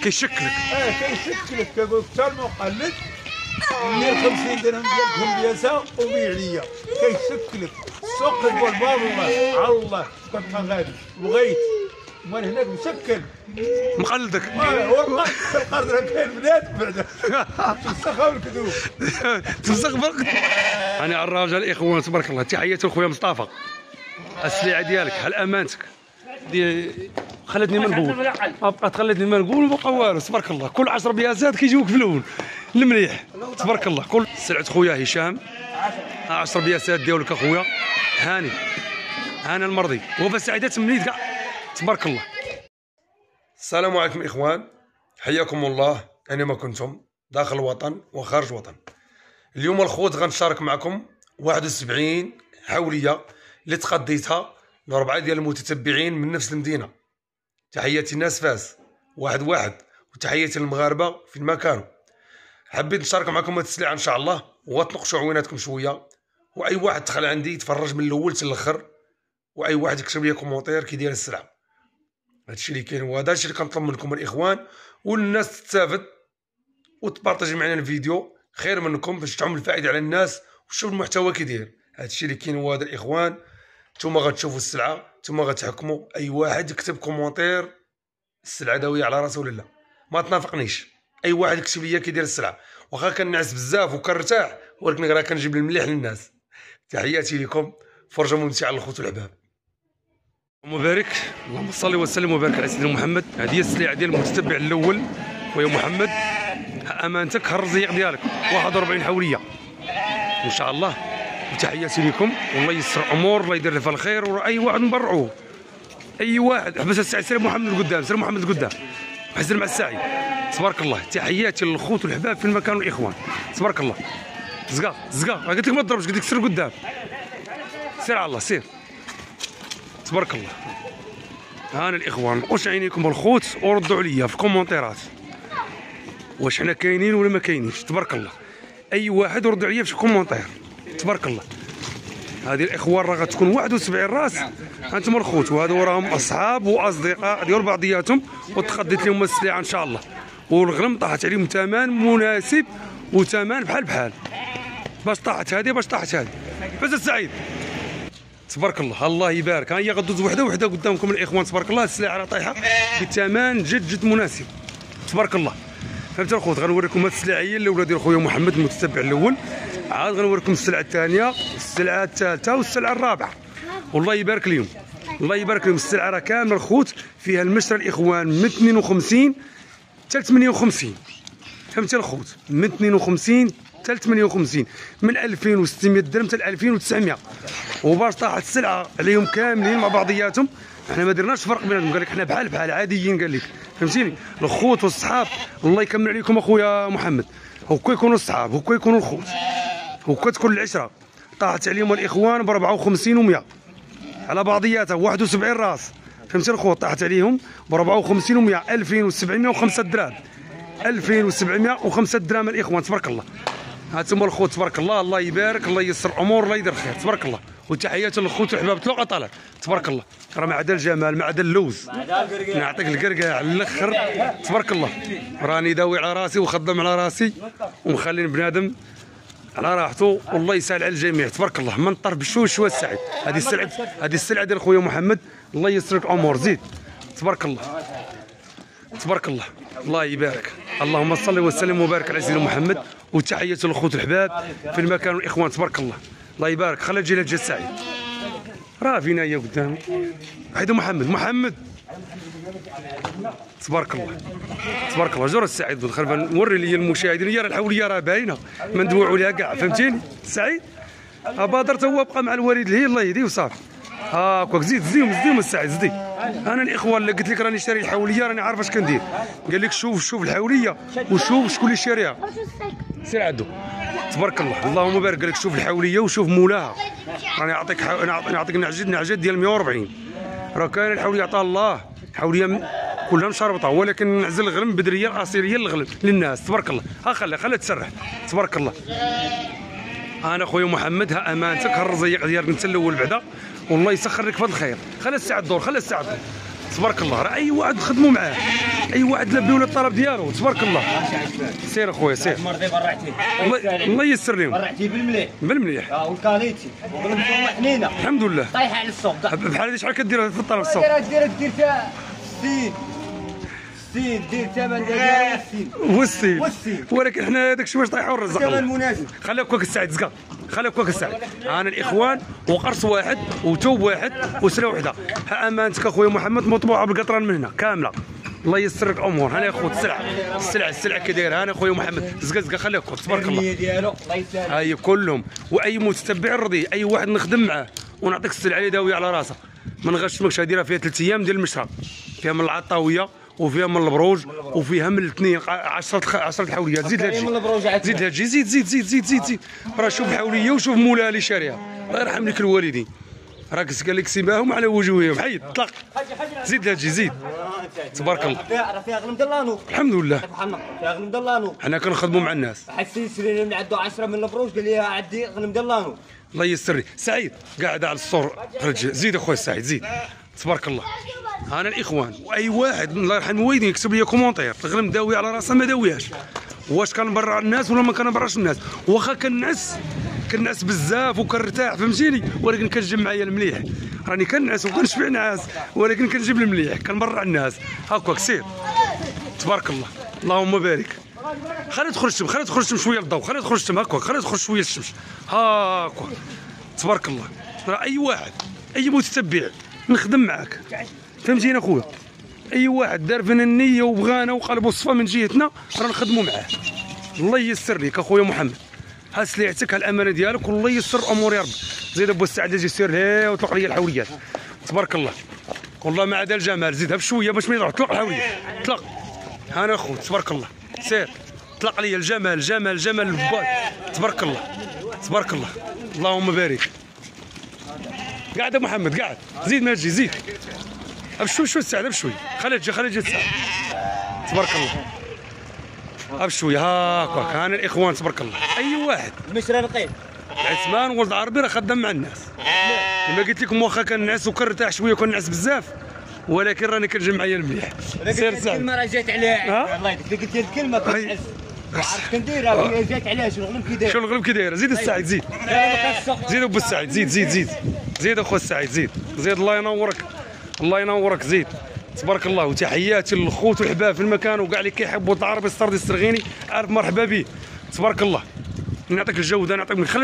كيشكلك. كيشكلك كيقول لك حتى المقلد ندير 50 درهم ديالكم بياسه وبيع ليا كيشكلك السوق كتقول باب الله على الله كتبقى غادي بغيت مال هناك مسكن مقلدك. والله القرض راه كاين بنات بعدا تفسخها بالكذوب تفسخ برك. انا الراجل الاخوان تبارك الله. تحياتي لخويا مصطفى. السلعه ديالك على امانتك خلتني ما نقول بقات خلتني ما نقول وبقى والو تبارك الله. كل 10 بياسات كيجيوك في الاول المليح تبارك الله. كل سلعه خويا هشام 10 بياسات ديالك اخويا هاني انا المرضي وفا سعيدات منيت كاع تبارك الله. السلام عليكم اخوان، حياكم الله اينما كنتم داخل الوطن وخارج الوطن. اليوم الخوت غنشارك معكم 71 حوليه اللي تقضيتها ل4 ديال المتتبعين من نفس المدينه. تحياتي الناس فاس واحد وتحياتي للمغاربه فين ما كانوا. حبيت نشارك معكم هاد السلعه ان شاء الله وغتنقشوا عويناتكم شويه، واي واحد دخل عندي يتفرج من الاول حتى الاخر، واي واحد يكتب لي كومونتير كي داير السلعه. هادشي اللي كاين وهذا الشيء اللي كنطلب منكم الاخوان، والناس تستافد وتبارطاجي معنا الفيديو خير منكم باش تعم الفائده على الناس وشوف المحتوى كي داير. هادشي اللي كاين هو هذا الاخوان. نتوما غتشوفوا السلعه نتوما غتحكموا. اي واحد يكتب كومونتير السلعه داويه على راسه ولا لا، ما تنافقنيش. اي واحد يكتب لي كي داير السلعه، واخا كنعس بزاف وكنرتاح ولكن راه كنجيب المليح للناس. تحياتي لكم، فرجه ممتعه للخوت والحباب. مبارك اللهم صل وسلم وبارك على سيدنا محمد. هذه هي السلعه ديال المتتبع الاول خويا محمد. امانتك الرزيق ديالك 41 حوليه ان شاء الله. وتحياتي لكم والله يسر امور، الله يدير فيها الخير، واي واحد نبرعوه. اي واحد حبس السعي سير محمد القدام، سير محمد القدام حزر مع السعي تبارك الله. تحياتي للخوت والحباب فين ما كانوا الاخوان تبارك الله. زقا قلت لك ما تضربش، قلت لك سير قدام، سير على الله سير تبارك الله. هانا الاخوان نقوش عينيكم الخوت وردوا عليا في الكومونتيرات واش حنا كاينين ولا ما كاينينش تبارك الله. اي واحد يرد عليا في كومونتير تبارك الله. هذه الاخوان راه غتكون 71 راس. انتم الخوت وهذو راهم اصحاب واصدقاء ديال بعضياتهم، وتخديت لهم السلعه ان شاء الله، والغنم طاحت عليهم ثمن مناسب وثمن بحال باش طاحت هذه باش طاحت هذه. فاز السعيد تبارك الله. الله يبارك. ها هي غدوز وحده قدامكم الاخوان تبارك الله. السلعه راه طايحه بثمن جد مناسب تبارك الله. فهمت الخوت. غنوريكم هاد السلعه هي الاولى ديال خويا محمد المتتبع الاول، عاد غنوريكم السلعه الثانيه السلعه الثالثه والسلعه الرابعه. والله يبارك لهم الله يبارك لهم. السلعه راه كامله الخوت فيها المشرى الاخوان من 52 حتى 58. فهمتي الخوت. من 52 حتى 58، من 2600 درهم حتى 2900. وباش طاحت السلعه عليهم كاملين مع بعضياتهم، احنا ما درناش فرق بيناتهم، قال لك حنا بحال عاديين قال لك فهمتيني. الخوت والصحاب الله يكمل عليكم اخويا محمد. هكا يكونوا الصحاب هكا يكونوا الخوت هكا تكون العشره. طاحت عليهم الاخوان ب 54 و100 على بعضياتها 71 راس. فهمتي الخوت. طاحت عليهم ب 54 و100 2705 دراهم 2705 دراهم الاخوان تبارك الله. هانتوما الخوت تبارك الله. الله يبارك الله يسر امور الله يدير خير تبارك الله. وتحياتي للخوت والحباب تلقى طلال تبارك الله. راه معدن الجمال معدن اللوز نعطيك القرقاع على الاخر تبارك الله. راني داوي على راسي وخدم على راسي ومخلين بنادم على راحته والله يسهل على الجميع تبارك الله. من طرف بشوش والسعيد. هذه السلعه ديال خويا محمد الله يسر لك الامور زيد تبارك الله تبارك الله. الله يبارك. اللهم صل وسلم وبارك على سيدنا محمد. وتحياتي للخوت الحباب في المكان والاخوان تبارك الله. الله يبارك. خلي تجي لهاد السعيد راه فينا هي قدامي. حيدو محمد تبارك الله تبارك الله. جرى السعيد بالخلفه نوري لي المشاهدين هي الحوليه راه باينه ما ندوعوا ليها كاع فهمتيني. السعيد بادرت هو بقى مع الوالد لهي الله يهديه وصافي. هاكاك زيدهم السعيد زدي. انا الاخوان اللي قلت لك راني شاري الحوليه راني عارف اش كندير. قال لك شوف الحوليه وشوف شكون اللي شاريها. سير عندو تبارك الله. اللهم بارك. قال لك شوف الحوليه وشوف مولاها. راني نعطيك نعجه ديال 140. راه كاين الحوليه عطاها الله حوليه كلها مشربطه، ولكن نعزل الغنم بدريه الاصيليه للغنم للناس تبارك الله. خليها تسرح تبارك الله. انا خويا محمد ها امانتك ها الرزيق ديالك انت الاول بعدا والله يسخر لك في الخير. خلي الساعه الدور تبارك الله. راه اي واحد نخدموا معاه، اي واحد لبي ولا الطلب ديالو تبارك الله. سير اخويا سير. المرضي برعتي الله ييسر لهم. برعتي بالمليح بالمليح والكاليتي وبالمثومه حنينه الحمد لله. طايحه على السوق بحال هذه شحال كدير في الطلب السوق؟ دير فيها 60 دير ثمن ديالها والسين والسين. ولكن حنا داك الشيء واش طايحوا الرزق الثمن الله. مناسب. خلي هكاك السعيد زكا، خلي هكاك السعيد. انا الاخوان وقرص واحد وثوب واحد وسره وحده. ها امانتك اخويا محمد مطبوعه بالقطران من هنا كامله. الله ييسر لك الامور. هاني اخويا السلعه كي دايره. هاني اخويا محمد زكا خلي هكاك تبارك الله. ديالو الله يسهل. هاي كلهم واي متتبع رضي، اي واحد نخدم معاه ونعطيك السلعه اللي داويه على راسها. ما نغشمكش. دايره فيها 3 ايام ديال المشرى، فيها من العطاويه وفيها من البروج وفيها من الاثنين 10 الحوليات. زيد هادشي زيد هادشي زيد راه شوف الحوليه وشوف مولاها اللي شاريها الله يرحم لك الوالدين. راك قال لك سيماهم على وجوههم. حيد طلق زيد هادشي زيد تبارك الله. راه فيها غنم دلانو الحمد لله. فيها غنم دلانو. حنا كنخدموا مع الناس. حسيت سيرين من عنده 10 من البروج قال لي عندي غنم دلانو. الله ييسر لي. سعيد قاعد على السور خرج. زيد اخويا سعيد زيد تبارك الله. انا الاخوان واي واحد الله يرحم الوالدين يكتب لي كومونتير الغنم داوي على راسها ما داويهاش، واش كنبرع الناس ولا ما كنبرعش الناس. واخا كنعس بزاف وكنرتاح فهمتيني، ولكن كنجيب معايا المليح. راني كنعس وكنشبع نعاس ولكن كنجيب المليح كنبرع الناس. هاكاك سير تبارك الله. اللهم بارك. خلي تخرج تم شويه للضوء. خلي تخرج تم هاكاك. خلي تخرج شويه للشمس هاكاك تبارك الله. راه اي واحد اي متتبع نخدم معاك فهمتيني اخويا. اي واحد دار فينا النيه وبغانا وقلبو صفا من جهتنا راه نخدموا معاه. الله ييسر لك اخويا محمد. ها سلعتك ها الامانه ديالك والله ييسر الامور يا ربي. زيد ابو السعد اجي سير لها وطلق لي الحوليات تبارك الله. والله ما عدا الجمال زيدها بشويه باش ما يضيعوا. طلق الحوليات طلق. هانا اخويا تبارك الله. سير طلق لي الجمال جمال البال تبارك الله تبارك الله. اللهم بارك. قاعد يا محمد قاعد. زيد ما تجي زيد بشوي السعد بشوي. خلي تجي السعد تبارك الله. بشوي هاكاك. هانا الاخوان تبارك الله. اي واحد المشرى نقيب عثمان ولد عربي راه خدام مع الناس. كما قلت لكم واخا كنعس وكنرتاح شويه وكنعس بزاف ولكن راني كنجي معايا المليح. سير سعد. الكلمه راه جات عليها الله يديك قلت الكلمه كنعس وعرفت كنديرها جات عليها شنو الغنم كي داير. شنو الغنم كي دايره. زيد السعيد زيد ابو السعيد زيد اخو السعيد زيد الله ينورك الله ينورك زيد تبارك الله. وتحياتي للخوت والحباب في المكان وكاع اللي كيحبوا العربي السردي السرغيني عارف مرحبا به تبارك الله. نعطيك الجوده نعطيك خلي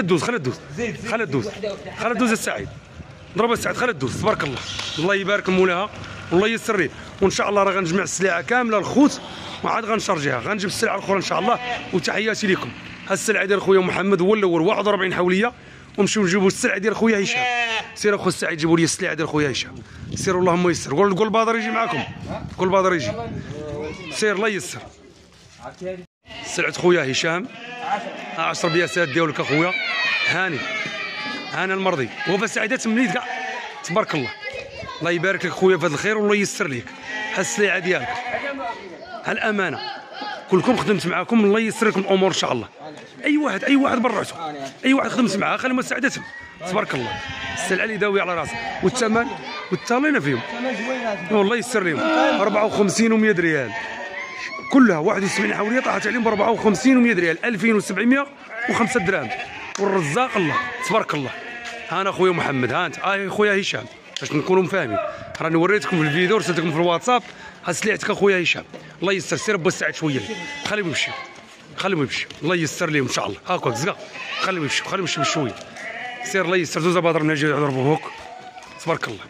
تدوز السعيد. ضرب السعيد خلي تدوز تبارك الله. الله يبارك مولاها والله يسر ليه. وان شاء الله راه غنجمع السلعه كامله الخوت وعاد غنشارجيها غنجيب السلعه الاخرى ان شاء الله. وتحياتي لكم. ها السلعه ديال خويا محمد هو الاول 41 حوليه ونمشيو نجيبوا السلعه ديال خويا هشام. سير اخو السعيد جيبوا لي السلعه ديال خويا هشام. سير اللهم يسر. قول بدر يجي معاكم. قول بدر يجي. سير الله يسر. سلعه خويا هشام 10 بياسات ديالك اخويا. هاني المرضي وفا سعيدات منيت كاع تبارك الله. الله يبارك لك خويا في هذا الخير والله يسر ليك. ها السلعه ديالك ها الامانه كلكم خدمت معاكم الله يسر لكم الامور ان شاء الله. اي واحد برعته اي واحد خدمت معاه خلي مساعدتهم تبارك الله. السلعه اللي داوي على راسها والثمن والتالينا فيهم والله يسر لهم 54 و100 ريال كلها 71 حوليه طاحت عليهم ب 54 و100 ريال 2705 درهم. والرزاق الله تبارك الله. ها انا خويا محمد ها انت خويا هشام باش نكونوا فاهمين. راني وريتكم في الفيديو ورسلت لكم في الواتساب. ها سلعتك اخويا هشام الله يسر. سير ابو السعد شويه خليهم يمشي الله يسر لهم ان شاء الله. هاكاك زكا خليهم يمشي بشويه. سير الله يسر. زوز بدر نجي يضربوا هوك تبارك الله.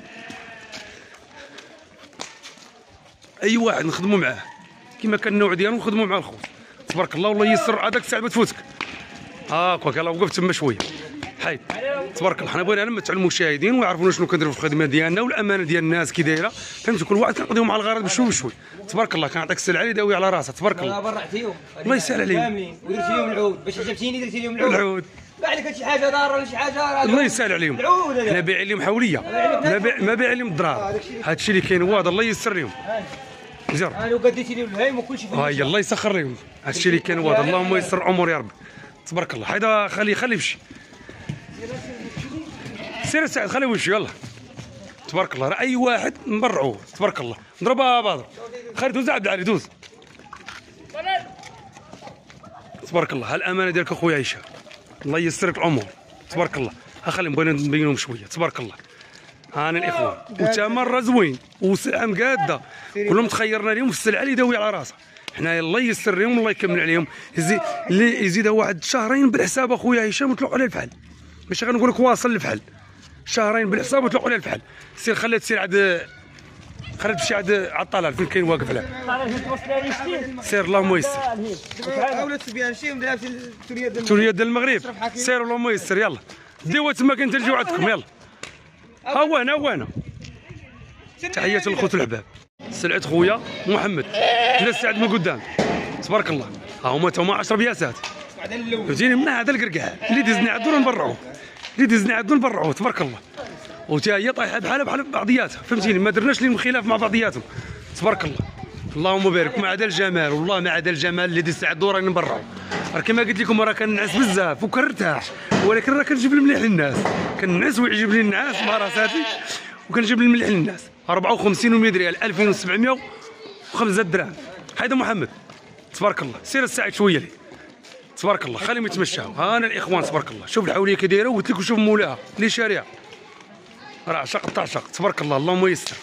اي واحد نخدموا معاه كما كان النوع ديالو نخدموا مع الخوت تبارك الله. والله يسر هذاك الساعه ما تفوتك. هاكاك يلاه وقفت تما شويه حيد تبارك الله. حنا بغينا نمتعوا المشاهدين ويعرفونا شنو كنديروا في الخدمه ديالنا والامانه ديال الناس كي دايره فهمتوا. كل واحد كنقضيو مع الغرض بشوي تبارك الله. كنعطيك السلعه اللي داوي على راسها تبارك الله. برعتيهم الله يسهل عليهم كاملين ودرت لهم العود باش عجبتيني درت لهم العود. بعد كانت شي حاجه ضاره ولا شي حاجه الله يسهل عليهم. حنا بايعين لهم حوليه ما بايعين لهم الضرار. هذا الشيء اللي كاين واضح الله يسر لهم. زير انا وقديت لهم الهيم وكلشي هاي الله يسخر لهم. هذا الشيء اللي كاين واضح اللهم يسر الامور يا ربي تبارك الله. حيدا خليه يمشي. سير سعد خليه يمشي يلا تبارك الله، راه اي واحد نبرعوه تبارك الله. ضربها بدر، خير دوز عبد العالي دوز. تبارك الله، هالامانه ديالك اخويا هشام، الله ييسر لك الامور تبارك الله. خلينا بغينا نبينهم شويه تبارك الله. هانا الاخوان وتمر زوين وسلعه مقاده، كلهم تخيرنا لهم في السلعه اللي داويه على راسها. حنا الله ييسر لهم الله يكمل عليهم. اللي يزيدها واحد شهرين بالحساب اخويا هشام وطلعوا على الفحل، ماشي غنقول لك واصل الفحل، شهرين بالحساب وطلعوا على الفحل. سير خليها تسير عند، خليها تمشي عند الطلال فين كاين واقف عليه. سير اللهم ييسر. توريه ديال المغرب، سير اللهم ييسر. يلا ديوها تما كاين تلجيو عندكم. يلا ها هو هنا هو هنا. تحياتي للخوت والحباب. سلعة خويا محمد جلس ساعد من قدام تبارك الله. ها هما 10 بياسات فهمتيني. من هذا القرقع اللي دزني عندو نبرعوه، اللي دزني عندو نبرعوه تبارك الله. وتا هي طايحه بحال بعضياتها فهمتيني، ما درناش لهم خلاف مع بعضياتهم تبارك الله. اللهم بارك. ما عدا الجمال والله ما عدا الجمال اللي دز عندو راني نبرعو. راه كما قلت لكم راه كنعس بزاف وكنرتاح، ولكن راه كنجيب المليح للناس، كنعس ويعجب لي الناس مع راساتي وكنجيب المليح للناس. 54 ريال 2705 دراهم. حيدا محمد تبارك الله. سير الساعد شويه لي تبارك الله، خليهم يتمشاو. ها انا الاخوان تبارك الله. شوف الحوليه كي دايره وقلت لك وشوف مولاها اللي شاريها راه عشق تعشق تبارك الله. اللهم ييسر.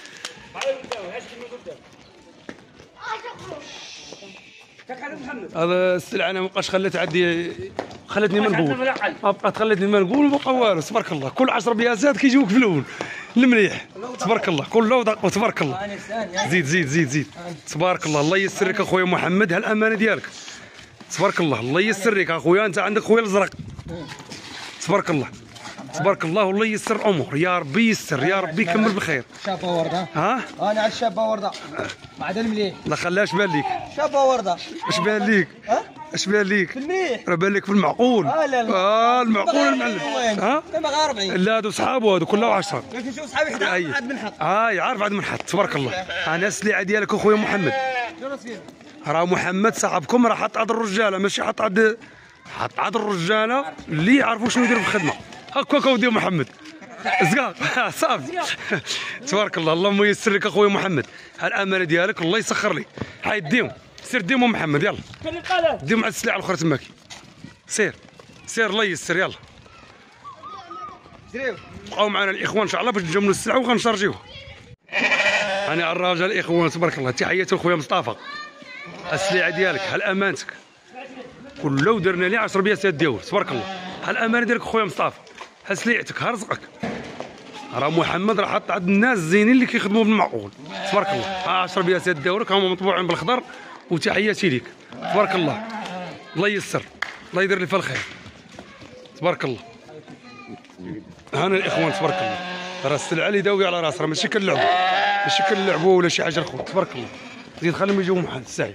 هذا السلعه انا مابقاش خلات عندي، خلتني ما نقول، ما بقات خلتني ما نقول ما بقى والو تبارك الله. كل 10 بياسات كيجيوك في الاول المليح تبارك الله، كله ودق تبارك الله. زيد زيد زيد زيد تبارك الله. الله ييسر لك اخويا محمد هالامانه ديالك تبارك الله. الله ييسر لك اخويا، انت عندك خويا الازرق تبارك الله تبارك الله. والله ييسر الامور يا ربي ييسر يا ربي يكمل بالخير. شابه ورده. ها انا على الشابه ورده ما عدا المليح. لا خلاش بان ليك شابه ورده. اش بان ليك؟ اش بان ليك؟ المليح راه بان لك في المعقول. لا المعقول المعلم. ها كما غير 40. لا هادو صحابو هادو كلها 10. لكن شوف صحابي حدا عاد منحط. عارف عاد منحط تبارك الله. انا السلعه ديالك اخويا محمد، راه محمد صاحبكم راه حط عند الرجاله ماشي حط عند الرجاله اللي يعرفوا شنو يديروا في الخدمه. هكاك ودي محمد زقاق صافي تبارك الله. اللهم ييسر لك اخويا محمد هالامانه ديالك الله يسخر لك. حيد ديهم سير ديهم محمد. يلا ديهم على السلعه الاخرى تماك. سير الله ييسر. يلا بقاو معنا الاخوان ان شاء الله باش نجملوا السلعه وغنشارجيوها. انا الراجل الاخوان تبارك الله. تحياتي لخويا مصطفى. السلعه ديالك هالامانتك كله درنا ليه 10 بياسات ديال تبارك الله. هالامانه ديالك خويا مصطفى، هسليعتك رزقك. راه محمد راه حط عند الناس الزينين اللي كيخدموا بالمعقول تبارك الله. 10 بياسات ديالك هما مطبوعين بالخضر وتحياتي ليك تبارك الله. الله ييسر الله يدير لي فيها الخير تبارك الله. هانا الاخوان تبارك الله. راه السلعه اللي داويه على راسها ماشي كنلعبوا ولا شي حاجه اخرى تبارك الله. زيد خليهم يجيو محل السعيد.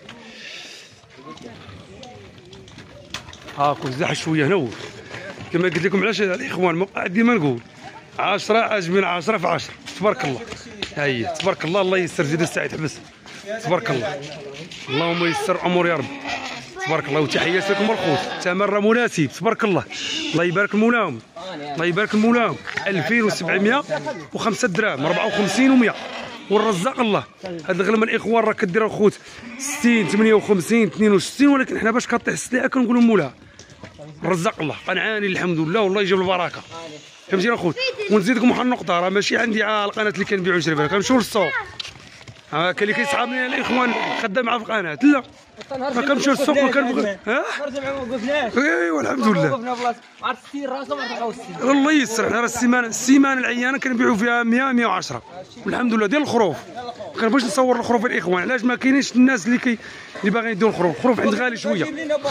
كل زاح شويه هنا كما قلت لكم. علاش الاخوان ما بقى ديما نقول 10 عاجبين 10 في 10 تبارك الله. ها هي تبارك الله. الله ييسر. زيد السعيد حبس تبارك الله. اللهم ييسر الامور يا رب تبارك الله. وتحياتي لكم الخوت تمر مناسب تبارك الله. الله يبارك مولاهم الله يبارك مولاهم. 2705 دراهم 54 و100 والرزاق الله. هاد الغلمه الاخوان راه كدير الخوت 60 58 62، ولكن حنا باش كطيح السلعه كنقولوا مولاها الرزاق الله. قنعاني الحمد لله والله يجيب البركه فهمتيني اخوت. ونزيدكم واحد النقطه، راه ماشي عندي القناه اللي كنبيعوا ونشري بها، كنمشيو للسوق. كاين اللي كيسحابني الاخوان خدام معاه في القناه. لا ما كنمشيو للسوق ما كنبغي. نرجع ما وقفناش. ايوا الحمد لله. وقفنا بلاصه عرفت السير راسه ما نرجعوش السير. الله ييسر. حنا راه السيمانه العيانه كنبيعوا فيها 100 110 والحمد لله ديال الخروف. ما كنبغيش نصور الخروف الاخوان علاش ما كاينينش الناس اللي باغيين يديروا الخروف عند غالي شويه.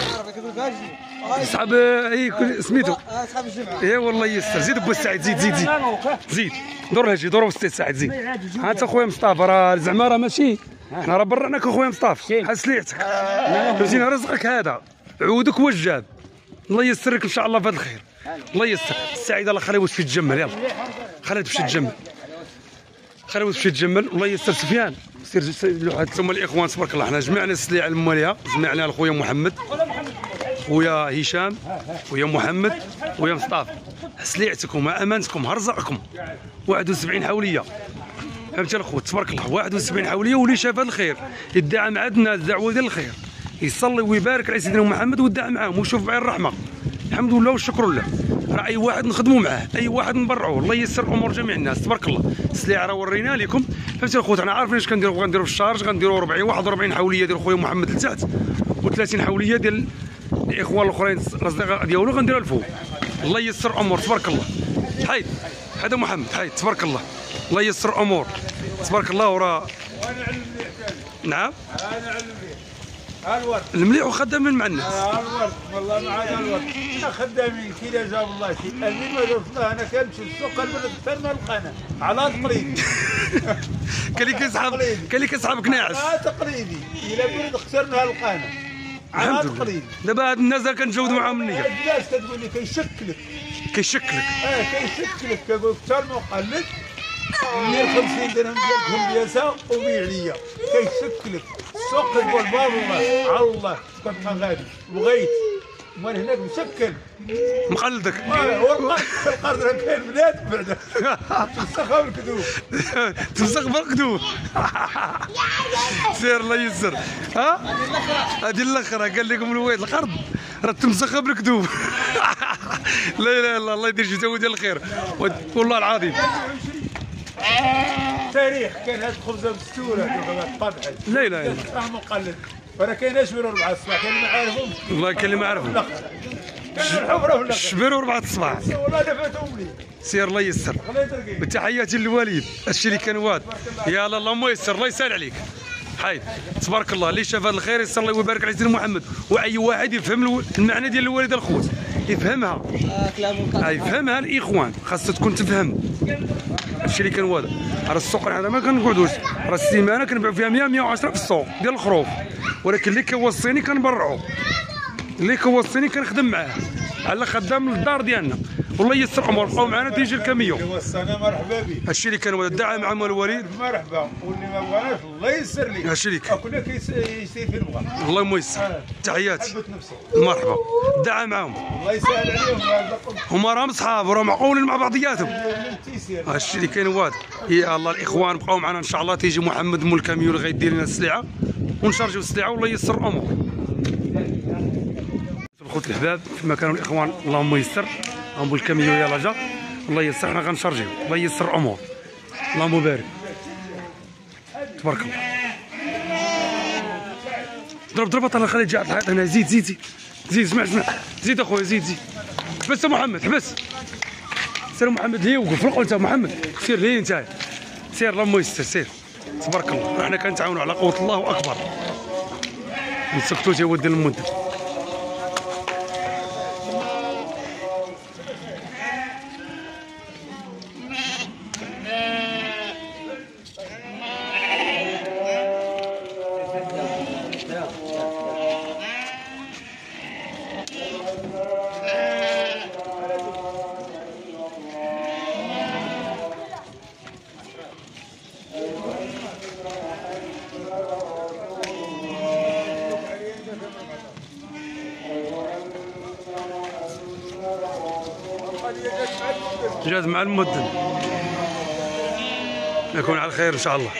صحاب سميتو صحاب الجمعه. اي والله ييسر. زيد بو السعيد زيد دور هاجي دور وسط السعيد زيد. ها انت خويا مصطفى راه زعما راه ماشي حنا راه برعناك اخويا مصطفى. ها سليعتك فهمتيني رزقك هذا عودك هو الجاب. الله ييسر لك ان شاء الله في هذا الخير. الله ييسر. السعيد الله خليه تمشي تجمل. يلا خليها تمشي تجمل خليها تمشي تجمل. الله ييسر. سفيان سير ثم الاخوان تبارك الله. حنا جمعنا السلعه الماليه جمعنا لخويا محمد خويا هشام خويا محمد خويا مصطفى. سليعتكم امانتكم رزقكم 71 حوليه. فهمتي الخوت تبارك الله 71 حوليه، واللي شاف هذا الخير يدعى مع الناس دعوه ديال الخير، يصلي ويبارك على سيدنا محمد ويدعى معاهم ويشوف بعين الرحمه. الحمد لله والشكر لله. راه اي واحد نخدموا معاه، اي واحد نبرعوه، الله ييسر امور جميع الناس تبارك الله. السلعه راه ورينا لكم. فهمتي الخوت انا عارفين اش كنديروا، غنديروا في الشارج، غنديروا 40 41 حوليه ديال خويا محمد لتحت، و30 حوليه ديال الاخوان الاخرين الاصدقاء ديالو غنديرها الفوق. الله ييسر امور تبارك الله. حيد هذا محمد، حيد تبارك الله، الله ييسر امور تبارك الله. وراه وانا على المليح. نعم انا على المليح. الورد المليح وخدامين مع الناس. الورد والله ما عاد الورد. احنا خدامين كي جاب الله شي اللي ما درتنا انا كنمشي للسوق البلد حتى ما لقانا على تقليدي. كان اللي كيسحب كناعس. تقليدي الى بلد خسرنا لقانا على الحمد لله. تقليدي. دابا هاد الناس اللي كنجاوبوا معاهم النيه الناس كتقول لي كيشكلك كيشكلك. كيشكلك كنقول لك حتى المقلد ندير 50 درهم ديالكم بياسه وبيع ليا كيشكلك السوق كتقول باب الله على الله كتبقى غادي بغيت مال هناك مشكل مقلدك. والله القرض راه كاين بلاد بعدا تمسخها بالكذوب تمسخ بالكذوب. سير الله يسر. ها هذه الاخرى قال لكم الويد القرض راه تمسخها بالكذوب. لا اله الا الله، الله يدير جزاء ديال الخير والله العظيم. تاريخ كان هاد الخبزه مستوره طبعا. لا اله الا الله. راه مقلد وراه كاين شبير 4 الصباح كاين اللي ما عارفهمش. والله كاين اللي ما عرفهم. كاين الحفره في الاخر شبير 4 الصباح. والله دفعتهم لي. سير الله يسر. بتحياتي للوالد الشيء اللي كان واد. يا الله اللهم يسر، الله يسهل عليك. حيد تبارك الله اللي شاف هذا الخير يصلي ويبارك على سيدنا محمد، واي واحد يفهم المعنى ديال الوالده الخوت يفهمها. يفهمها الاخوان خاصها تكون تفهم الشيء اللي كان واد. راه السوق هذا ما كنقعدوش، راه السيمانه كنبيعوا فيها 100 110 في السوق ديال الخروف، ولكن اللي كيوصيني كنبرعو، اللي كيوصيني كنخدم معاه على خدام للدار ديالنا. والله ييسر امور بقاو معنا تيجي الكاميون. وصانا مرحبا بك. هادشي اللي كان ولد دعا مع الوالد مرحبا، واللي ما بغاش الله يسر لي. هادشي اللي كان كنا كيسير فين بغا. الله ييسر. تحياتي حبت نفسك. مرحبا دعا معاهم. الله يسهل عليهم ويرزقهم. هما راهم صحاب وراهم معقولين مع بعضياتهم. التيسير. هادشي اللي كاين واد. يا الله الاخوان بقاو معنا ان شاء الله، تيجي محمد مول الكاميون اللي غيدير لنا السلعه ونشارجيو السلعه والله ييسر الامور. الخوت الحباب كما كانوا الاخوان اللهم ييسر ام الكاميون يلاه جا الله ييسر، حنا غنشارجيو الله ييسر الامور. اللهم بارك تبارك الله. ضرب طلع خلي جاء الحيط هنا. زيد زيد زيد زيد اسمع زيد اخويا زيد حبس محمد حبس. سير محمد ليه وقف رقوا انت محمد سير ليه انت سير اللهم ييسر سير تبارك الله. حنا كنتعاونوا على قوه الله اكبر. نسكتوا يا ولد المدن. جاز مع المدن. يكون على خير ان شاء الله.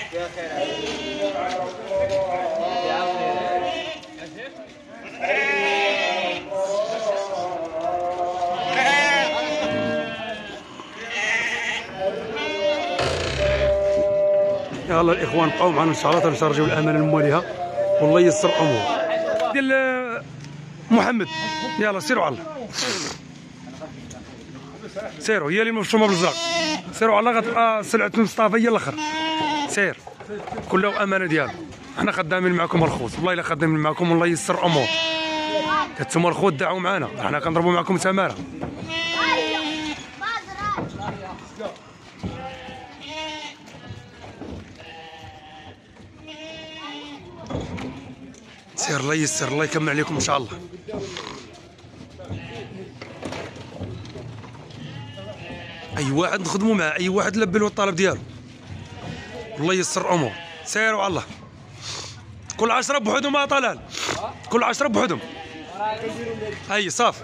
يا الله الاخوان بقاو معنا ان شاء الله تنشارجيو الامانه المواليها والله ييسر امور ديال محمد. يلا سيروا على الله سيروا، هي اللي مفشومه بالزرق. سيروا على غتبقى سلعه مصطفى هي الاخر. سير كله امانه ديالو. حنا خدامين معكم الخوت والله الا خدامين معكم والله ييسر امور. انتما الخوت دعوا معنا حنا كنضربوا معكم تماره. سير الله ييسر الله يكمل عليكم ان شاء الله. اي واحد نخدموا معاه، اي واحد لبي له الطلب ديالو والله ييسر امور. سيروا على الله. كل 10 بوحدهم يا طلال، كل 10 بوحدهم. اي صافي.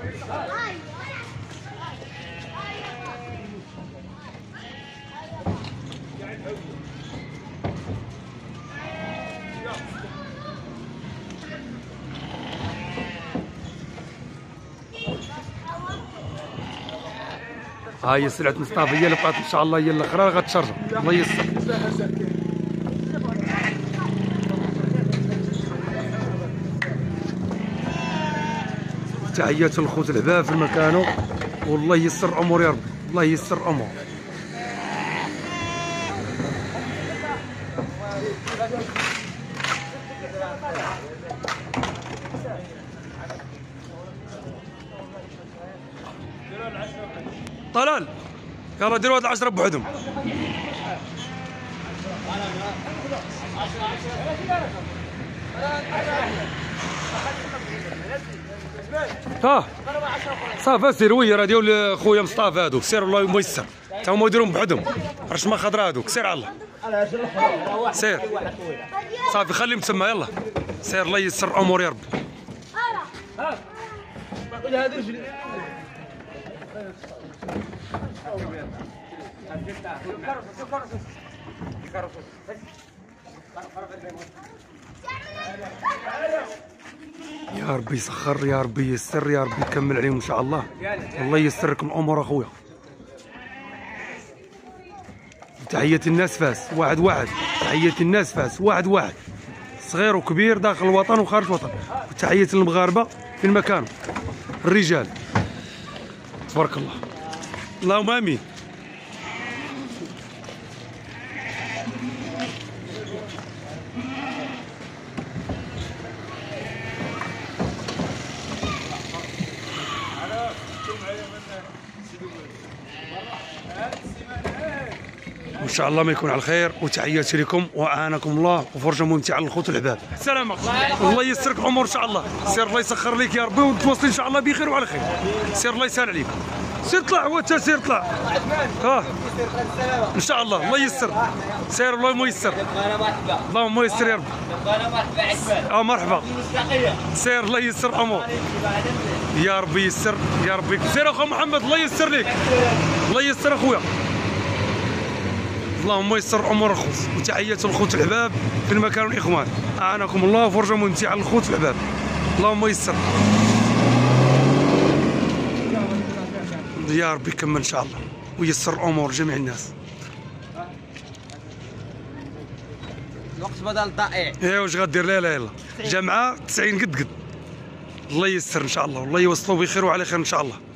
ها هي سلعة مصطفى هي اللي بقات ان شاء الله هي الاخرى غتشرجر الله ييسر. تحيات للخوت الحباب في مكانه والله ييسر الامور يا رب الله ييسر الامور. طلال يلا ديروا هاد العشرة بوحدهم. ها صافي سير راه ديال خويا مصطفى هادوك سير الله ميسر تا هما يديرهم بوحدهم رشمه خضراء هادوك سير على الله سير صافي خليهم تما يلا سير الله ييسر الامور يا رب. يا ربي يسخر يا ربي يسر يا ربي يكمل عليهم ان شاء الله والله ييسر لكم الامور اخويا. تحية الناس فاس واحد تحية الناس فاس واحد صغير وكبير داخل الوطن وخارج الوطن. وتحية للمغاربة في المكان الرجال تبارك الله اللهم امين. وان شاء الله ما يكون على الخير. وتحياتي لكم واعانكم الله وفرجه ممتعه للخوت الحباب. سلامة الله ييسرك الامور ان شاء الله. سير الله يسخر لك يا ربي وتواصل ان شاء الله بخير وعلى خير. سير الله يسهل عليك سير طلع هو انت سير طلع ها ان شاء الله الله ييسر سير الله ميسر اللهم ييسر يا رب. مرحبا سير الله ييسر الامور يا ربي ييسر يا ربي. سير اخو محمد الله ييسر لك الله ييسر اخويا اللهم ييسر الامور الخوت. وتحيات الخوت الحباب في المكان والاخوان اعانكم الله وفرجه ممتعه للخوت الحباب اللهم ييسر يا ربي يكمل ان شاء الله وييسر الامور جميع الناس. الوقت بدل ضائع. ايوا واش غدير؟ لا يلا جامعه 90 قد الله ييسر ان شاء الله والله يوصلوا بخير وعلى خير ان شاء الله.